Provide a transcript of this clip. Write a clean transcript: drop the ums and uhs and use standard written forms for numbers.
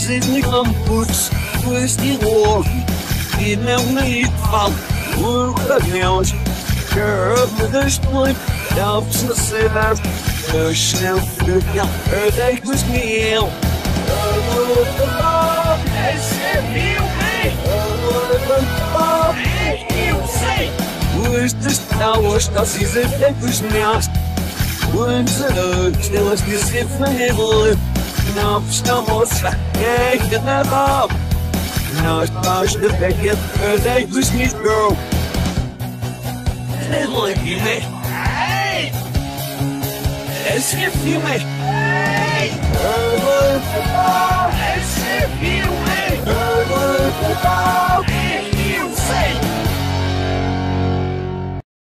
zit niet aan poets, is die hoor. Die nou niet van, hoe gedeeld. Curb met de stoel, dat ze zelf. De snel vlucht, ja, het echt was niet heel. Hoe is de stouwers, dat is het echt was naast. Hoe is het stil als die zit van hemelen. Nou, stamos, kijk het naar op. Nou, is de bekje, het echt was niet girl. Letterlijk, je mee. Hey! Het schip je mee. Hey! Het schip je mee.